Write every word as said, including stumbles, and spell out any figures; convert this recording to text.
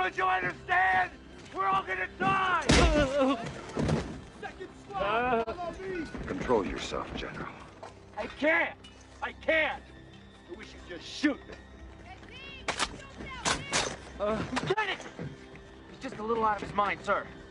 Haven't you understand? We're all gonna die! Second squad, follow me! Control yourself, General. I can't! I can't! We should just shoot them. Uh, Lieutenant! He's just a little out of his mind, sir.